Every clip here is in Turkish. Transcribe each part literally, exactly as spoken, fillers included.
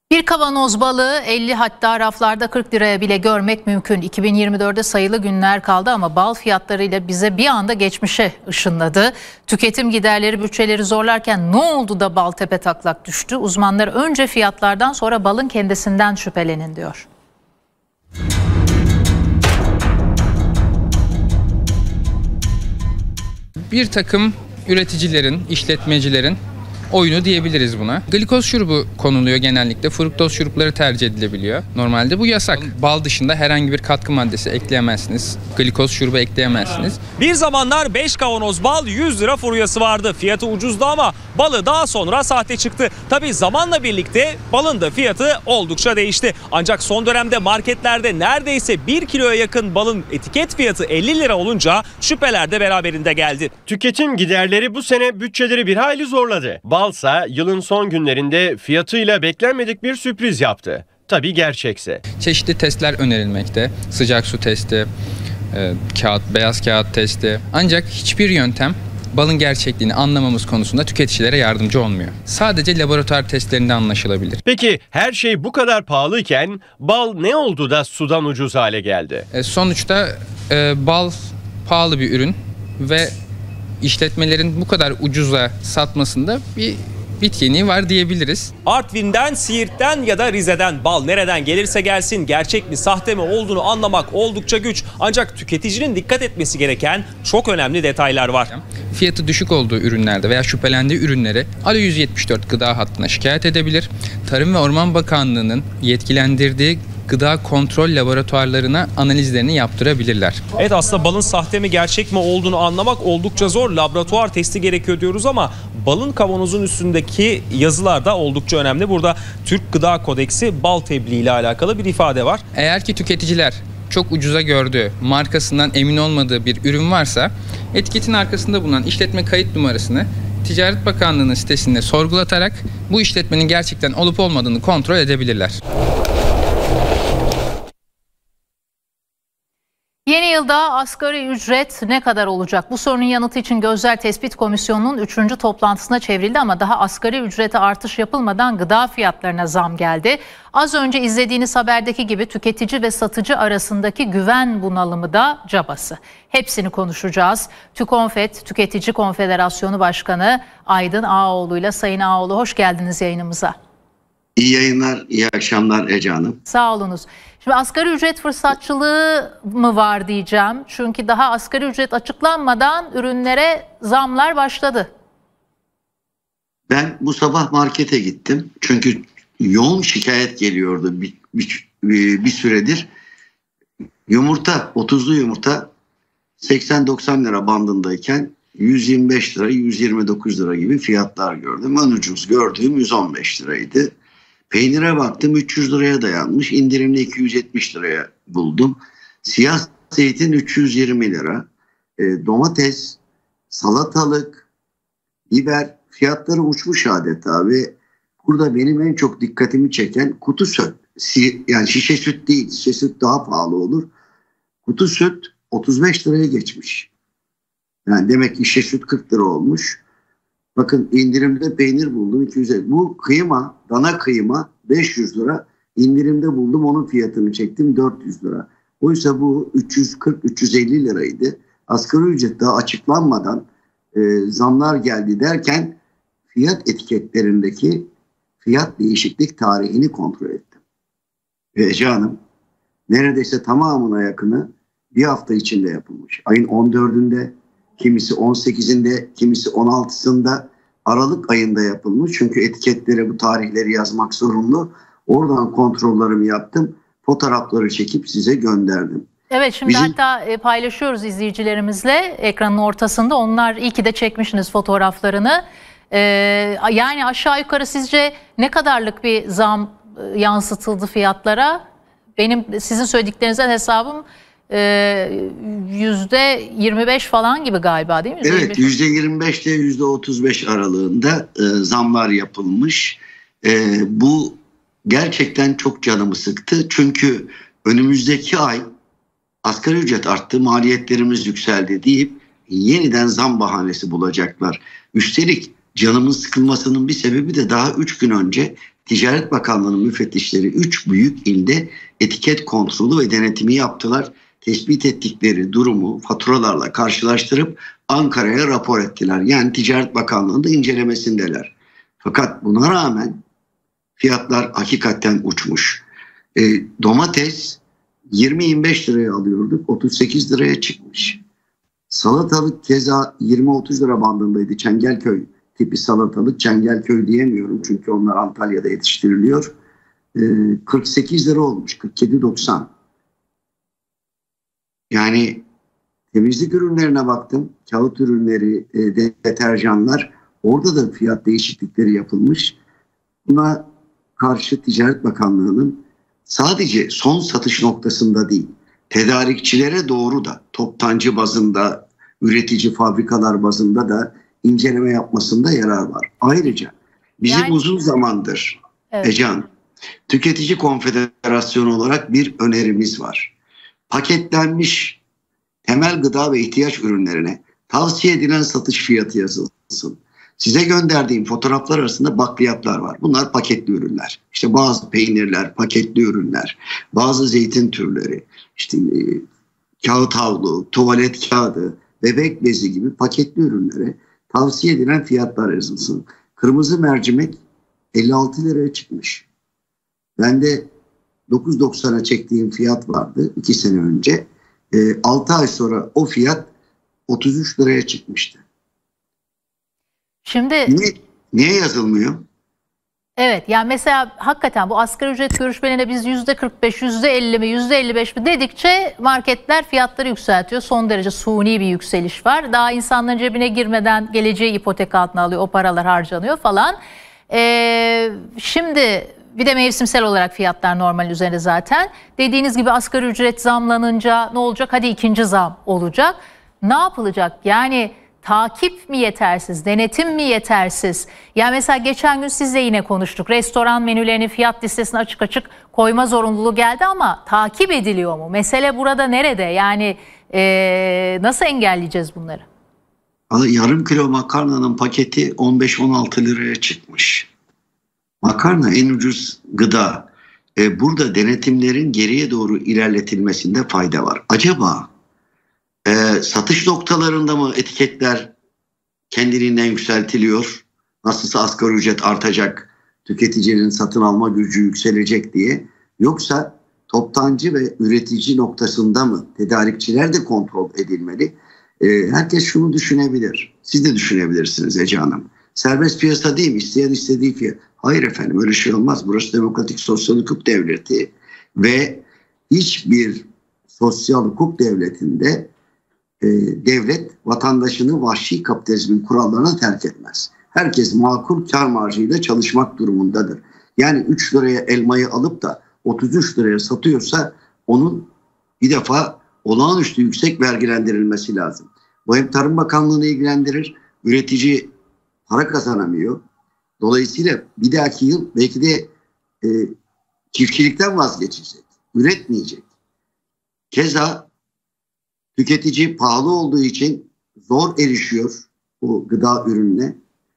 Bir kavanoz balığı elli, hatta raflarda kırk liraya bile görmek mümkün. iki bin yirmi dörde sayılı günler kaldı ama bal fiyatlarıyla bize bir anda geçmişe ışınladı. Tüketim giderleri bütçeleri zorlarken ne oldu da bal tepetaklak düştü? Uzmanlar önce fiyatlardan sonra balın kendisinden şüphelenin diyor. Bir takım üreticilerin, işletmecilerin oyunu diyebiliriz buna. Glikoz şurubu konuluyor genellikle. Fruktoz şurupları tercih edilebiliyor. Normalde bu yasak. Bal dışında herhangi bir katkı maddesi ekleyemezsiniz. Glikoz şurubu ekleyemezsiniz. Bir zamanlar beş kavanoz bal yüz lira furyası vardı. Fiyatı ucuzdu ama balı daha sonra sahte çıktı. Tabii zamanla birlikte balın da fiyatı oldukça değişti. Ancak son dönemde marketlerde neredeyse bir kiloya yakın balın etiket fiyatı elli lira olunca şüpheler de beraberinde geldi. Tüketim giderleri bu sene bütçeleri bir hayli zorladı. Balsa yılın son günlerinde fiyatıyla beklenmedik bir sürpriz yaptı. Tabii gerçekse. Çeşitli testler önerilmekte. Sıcak su testi, e, kağıt, beyaz kağıt testi. Ancak hiçbir yöntem balın gerçekliğini anlamamız konusunda tüketicilere yardımcı olmuyor. Sadece laboratuvar testlerinde anlaşılabilir. Peki her şey bu kadar pahalıyken bal ne oldu da sudan ucuz hale geldi? E, sonuçta e, bal pahalı bir ürün ve işletmelerin bu kadar ucuza satmasında bir bitkeni var diyebiliriz. Artvin'den, Siirt'ten ya da Rize'den bal nereden gelirse gelsin gerçek mi sahte mi olduğunu anlamak oldukça güç. Ancak tüketicinin dikkat etmesi gereken çok önemli detaylar var. Fiyatı düşük olduğu ürünlerde veya şüphelendiği ürünleri Alo yüz yetmiş dört gıda hattına şikayet edebilir. Tarım ve Orman Bakanlığı'nın yetkilendirdiği gıda kontrol laboratuvarlarına analizlerini yaptırabilirler. Evet, aslında balın sahte mi gerçek mi olduğunu anlamak oldukça zor. Laboratuvar testi gerekiyor diyoruz ama balın kavanozun üstündeki yazılar da oldukça önemli. Burada Türk Gıda Kodeksi bal tebliğ ile alakalı bir ifade var. Eğer ki tüketiciler çok ucuza gördüğü, markasından emin olmadığı bir ürün varsa etiketin arkasında bulunan işletme kayıt numarasını Ticaret Bakanlığı'nın sitesinde sorgulatarak bu işletmenin gerçekten olup olmadığını kontrol edebilirler. Yeni yılda asgari ücret ne kadar olacak? Bu sorunun yanıtı için Gözler Tespit Komisyonu'nun üçüncü toplantısına çevrildi ama daha asgari ücrete artış yapılmadan gıda fiyatlarına zam geldi. Az önce izlediğiniz haberdeki gibi tüketici ve satıcı arasındaki güven bunalımı da cabası. Hepsini konuşacağız. TÜKONFED, Tüketici Konfederasyonu Başkanı Aydın Ağaoğlu ile. Sayın Ağaoğlu, hoş geldiniz yayınımıza. İyi yayınlar, iyi akşamlar Ece Hanım. Sağ olunuz. Şimdi asgari ücret fırsatçılığı mı var diyeceğim. Çünkü daha asgari ücret açıklanmadan ürünlere zamlar başladı. Ben bu sabah markete gittim. Çünkü yoğun şikayet geliyordu bir, bir, bir süredir. Yumurta, otuzlu yumurta seksen doksan lira bandındayken yüz yirmi beş lira, yüz yirmi dokuz lira gibi fiyatlar gördüm. En ucuz gördüğüm yüz on beş liraydı. Peynire baktım üç yüz liraya dayanmış. İndirimli iki yüz yetmiş liraya buldum. Siyah zeytin üç yüz yirmi lira. E, domates, salatalık, biber fiyatları uçmuş adeta ve burada benim en çok dikkatimi çeken kutu süt. Yani şişe süt değil. Şişe süt daha pahalı olur. Kutu süt otuz beş liraya geçmiş. Yani demek ki şişe süt kırk lira olmuş. Bakın indirimde peynir buldum iki yüz elli. Bu kıyma, dana kıyma beş yüz lira. İndirimde buldum, onun fiyatını çektim dört yüz lira. Oysa bu üç yüz kırk üç yüz elli liraydı. Asgari ücret daha açıklanmadan e, zamlar geldi derken fiyat etiketlerindeki fiyat değişiklik tarihini kontrol ettim. Ve Ece Hanım, neredeyse tamamına yakını bir hafta içinde yapılmış. Ayın on dördünde, kimisi on sekizinde, kimisi on altısında, Aralık ayında yapılmış. Çünkü etiketlere bu tarihleri yazmak zorunlu. Oradan kontrollerimi yaptım. Fotoğrafları çekip size gönderdim. Evet, şimdi Bizim... hatta paylaşıyoruz izleyicilerimizle ekranın ortasında. Onlar iyi ki de çekmişsiniz fotoğraflarını. Ee, yani aşağı yukarı sizce ne kadarlık bir zam yansıtıldı fiyatlara? Benim sizin söylediklerinizden hesabım yüzde yirmi beş falan gibi galiba, değil mi? Evet, yüzde yirmi beş ile yüzde otuz beş aralığında e, zamlar yapılmış. E, bu gerçekten çok canımı sıktı. Çünkü önümüzdeki ay asgari ücret arttı, maliyetlerimiz yükseldi deyip yeniden zam bahanesi bulacaklar. Üstelik canımın sıkılmasının bir sebebi de daha üç gün önce Ticaret Bakanlığı'nın müfettişleri üç büyük ilde etiket kontrolü ve denetimi yaptılar. Tespit ettikleri durumu faturalarla karşılaştırıp Ankara'ya rapor ettiler. Yani Ticaret Bakanlığı'nda incelemesindeler. Fakat buna rağmen fiyatlar hakikaten uçmuş. E, domates yirmi yirmi beş liraya alıyorduk, otuz sekiz liraya çıkmış. Salatalık keza yirmi otuz lira bandındaydı. Çengelköy tipi salatalık. Çengelköy diyemiyorum çünkü onlar Antalya'da yetiştiriliyor. E, kırk sekiz lira olmuş, kırk yedi doksan. Yani temizlik ürünlerine baktım. Kağıt ürünleri, e, deterjanlar. Orada da fiyat değişiklikleri yapılmış. Buna karşı Ticaret Bakanlığı'nın sadece son satış noktasında değil, tedarikçilere doğru da toptancı bazında, üretici fabrikalar bazında da inceleme yapmasında yarar var. Ayrıca bizim yani, uzun zamandır evet. Ecan, Tüketici Konfederasyonu olarak bir önerimiz var. Paketlenmiş temel gıda ve ihtiyaç ürünlerine tavsiye edilen satış fiyatı yazılsın. Size gönderdiğim fotoğraflar arasında bakliyatlar var. Bunlar paketli ürünler. İşte bazı peynirler, paketli ürünler, bazı zeytin türleri, işte e, kağıt havlu, tuvalet kağıdı, bebek bezi gibi paketli ürünlere tavsiye edilen fiyatlar yazılsın. Kırmızı mercimek elli altı liraya çıkmış. Ben de dokuz doksana çektiğim fiyat vardı iki sene önce. E, altı ay sonra o fiyat otuz üç liraya çıkmıştı. Şimdi niye, niye yazılmıyor? Evet, yani mesela hakikaten bu asgari ücret görüşmelerine biz yüzde kırk beş, yüzde elli mi, yüzde elli beş mi dedikçe marketler fiyatları yükseltiyor. Son derece suni bir yükseliş var. Daha insanların cebine girmeden geleceği ipotek altına alıyor, o paralar harcanıyor falan. Ee, şimdi bir de mevsimsel olarak fiyatlar normal üzerinde zaten. Dediğiniz gibi asgari ücret zamlanınca ne olacak? Hadi ikinci zam olacak. Ne yapılacak? Yani takip mi yetersiz, denetim mi yetersiz? Ya mesela geçen gün sizle yine konuştuk. Restoran menülerinin fiyat listesine açık açık koyma zorunluluğu geldi ama takip ediliyor mu? Mesele burada nerede? Yani ee, nasıl engelleyeceğiz bunları? Yarım kilo makarnanın paketi on beş on altı liraya çıkmış. Makarna en ucuz gıda. Ee, burada denetimlerin geriye doğru ilerletilmesinde fayda var. Acaba Ee, satış noktalarında mı etiketler kendiliğinden yükseltiliyor? Nasılsa asgari ücret artacak, tüketicinin satın alma gücü yükselecek diye. Yoksa toptancı ve üretici noktasında mı? Tedarikçiler de kontrol edilmeli. Ee, herkes şunu düşünebilir. Siz de düşünebilirsiniz Ece Hanım. Serbest piyasa değil mi? İsteyen istediği fiyat. Hayır efendim, öyle şey olmaz. Burası demokratik sosyal hukuk devleti ve hiçbir sosyal hukuk devletinde E, devlet vatandaşını vahşi kapitalizmin kurallarına terk etmez. Herkes makul kar marjıyla çalışmak durumundadır. Yani üç liraya elmayı alıp da otuz üç liraya satıyorsa onun bir defa olağanüstü yüksek vergilendirilmesi lazım. Bu hem Tarım Bakanlığı'nı ilgilendirir, üretici para kazanamıyor. Dolayısıyla bir dahaki yıl belki de e, çiftçilikten vazgeçecek, üretmeyecek. Keza tüketici pahalı olduğu için zor erişiyor bu gıda ürününe.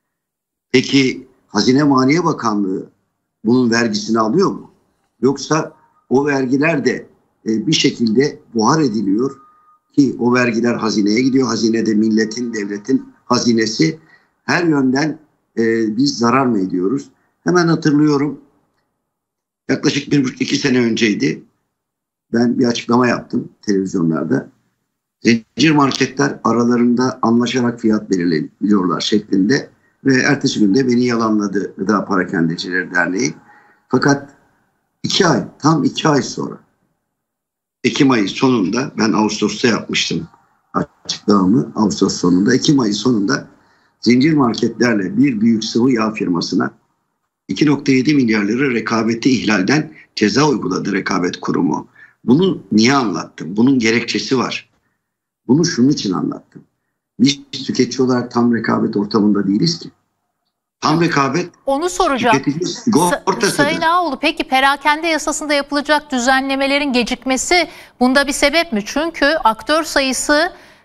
Peki Hazine Maliye Bakanlığı bunun vergisini alıyor mu? Yoksa o vergiler de e, bir şekilde buhar ediliyor ki o vergiler hazineye gidiyor. Hazinede milletin, devletin hazinesi. Her yönden e, biz zarar mı ediyoruz? Hemen hatırlıyorum. Yaklaşık bir buçuk iki sene önceydi. Ben bir açıklama yaptım televizyonlarda. Zincir marketler aralarında anlaşarak fiyat belirliyorlar şeklinde ve ertesi günde beni yalanladı Gıda Parakendecileri Derneği. Fakat iki ay, tam iki ay sonra, Ekim ayı sonunda, ben Ağustos'ta yapmıştım açıklamamı, Ağustos sonunda, Ekim ayı sonunda zincir marketlerle bir büyük sıvı yağ firmasına iki nokta yedi milyar lira rekabeti ihlalden ceza uyguladı Rekabet Kurumu. Bunu niye anlattım? Bunun gerekçesi var. Bunu şunun için anlattım. Biz tüketici olarak tam rekabet ortamında değiliz ki. Tam rekabet. Onu soracağım. Sa- Sayın Ağoğlu, peki perakende yasasında yapılacak düzenlemelerin gecikmesi bunda bir sebep mi? Çünkü aktör sayısı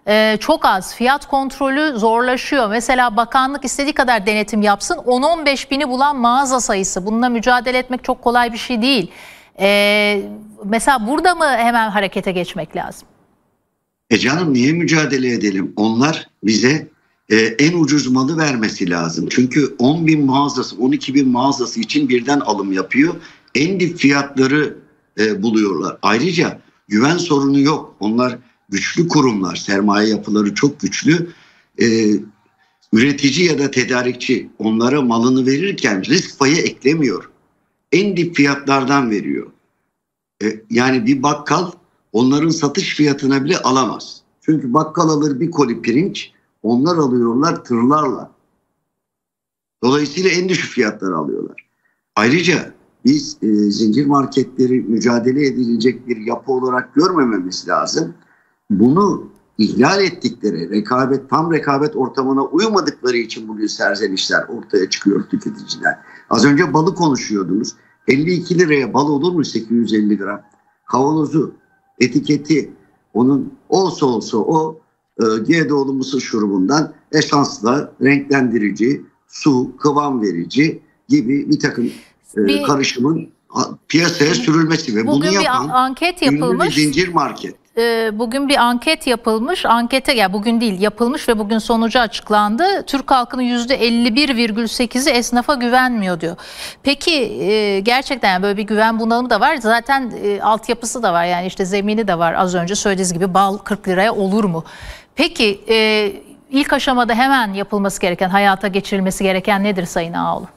e, çok az. Fiyat kontrolü zorlaşıyor. Mesela bakanlık istediği kadar denetim yapsın. on on beş bini bulan mağaza sayısı. Bununla mücadele etmek çok kolay bir şey değil. E, mesela burada mı hemen harekete geçmek lazım? E canım niye mücadele edelim? Onlar bize e, en ucuz malı vermesi lazım. Çünkü on bin mağazası, on iki bin mağazası için birden alım yapıyor. En dip fiyatları e, buluyorlar. Ayrıca güven sorunu yok. Onlar güçlü kurumlar, sermaye yapıları çok güçlü. E, üretici ya da tedarikçi onlara malını verirken risk payı eklemiyor. En dip fiyatlardan veriyor. E, yani bir bakkal onların satış fiyatına bile alamaz. Çünkü bakkal alır bir koli pirinç, onlar alıyorlar tırlarla. Dolayısıyla en düşük fiyatları alıyorlar. Ayrıca biz e, zincir marketleri mücadele edilecek bir yapı olarak görmememiz lazım. Bunu ihlal ettikleri, rekabet tam rekabet ortamına uymadıkları için bugün serzenişler ortaya çıkıyor tüketiciler. Az önce balı konuşuyordunuz. elli iki liraya bal olur mu sekiz yüz elli gram? Kavanozu, etiketi, onun olsa olsa o e, G doğulu mısır şurubundan esansla renklendirici, su, kıvam verici gibi bir takım e, bir, karışımın piyasaya sürülmesi ve bunu yapan bir anket yapılmış. Bir zincir market. Bugün bir anket yapılmış. Ankete ya yani bugün değil yapılmış ve bugün sonucu açıklandı. Türk halkının yüzde elli bir virgül sekizi esnafa güvenmiyor diyor. Peki gerçekten yani böyle bir güven bunalımı da var. Zaten altyapısı da var. Yani işte zemini de var. Az önce söylediğiniz gibi bal kırk liraya olur mu? Peki ilk aşamada hemen yapılması gereken, hayata geçirilmesi gereken nedir Sayın Ağaoğlu?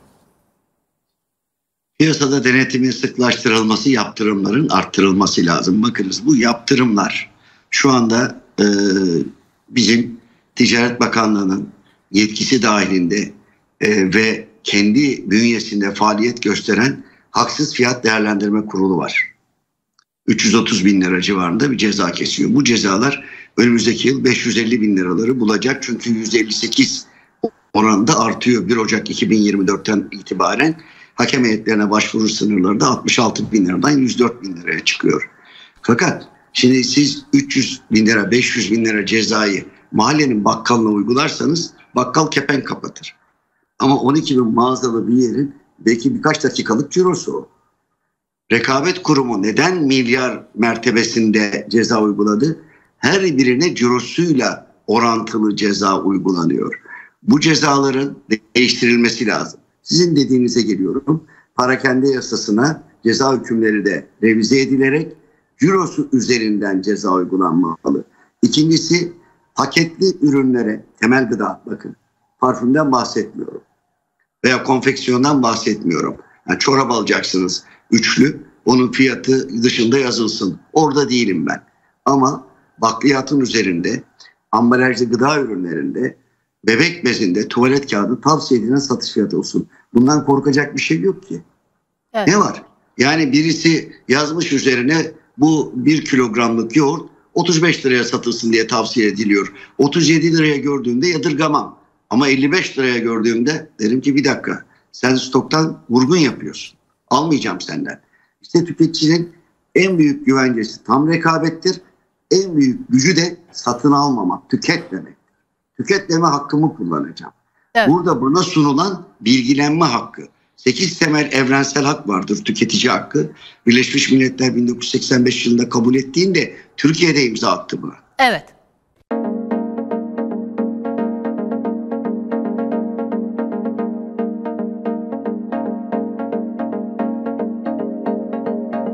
Piyasada denetimin sıklaştırılması, yaptırımların arttırılması lazım. Bakınız bu yaptırımlar şu anda e, bizim Ticaret Bakanlığı'nın yetkisi dahilinde e, ve kendi bünyesinde faaliyet gösteren Haksız Fiyat Değerlendirme Kurulu var. üç yüz otuz bin lira civarında bir ceza kesiyor. Bu cezalar önümüzdeki yıl beş yüz elli bin liraları bulacak. Çünkü yüzde elli sekiz oranında artıyor bir Ocak iki bin yirmi dörtten itibaren. Hakem heyetlerine başvuru sınırları da altmış altı bin liradan yüz dört bin liraya çıkıyor. Fakat şimdi siz üç yüz bin lira, beş yüz bin lira cezayı mahallenin bakkalına uygularsanız bakkal kepenk kapatır. Ama on iki bin mağazalı bir yerin belki birkaç dakikalık cirosu o. Rekabet Kurumu neden milyar mertebesinde ceza uyguladı? Her birine cirosuyla orantılı ceza uygulanıyor. Bu cezaların değiştirilmesi lazım. Sizin dediğinize geliyorum. Parakende yasasına ceza hükümleri de revize edilerek cirosu üzerinden ceza uygulanmalı. İkincisi paketli ürünlere, temel gıda, bakın parfümden bahsetmiyorum veya konfeksiyondan bahsetmiyorum. Yani çorap alacaksınız üçlü, onun fiyatı dışında yazılsın. Orada değilim ben. Ama bakliyatın üzerinde, ambalajlı gıda ürünlerinde, bebek bezinde, tuvalet kağıdı tavsiye edilen satış fiyatı olsun. Bundan korkacak bir şey yok ki. Evet. Ne var? Yani birisi yazmış üzerine bu bir kilogramlık yoğurt otuz beş liraya satılsın diye tavsiye ediliyor. otuz yedi liraya gördüğümde yadırgamam. Ama elli beş liraya gördüğümde derim ki bir dakika sen stoktan vurgun yapıyorsun. Almayacağım senden. İşte tüketicinin en büyük güvencesi tam rekabettir. En büyük gücü de satın almamak, tüketmemek. Tüketleme hakkımı kullanacağım. Evet. Burada bana sunulan bilgilenme hakkı. sekiz temel evrensel hak vardır, tüketici hakkı. Birleşmiş Milletler bin dokuz yüz seksen beş yılında kabul ettiğinde Türkiye'de imza attı buna. Evet.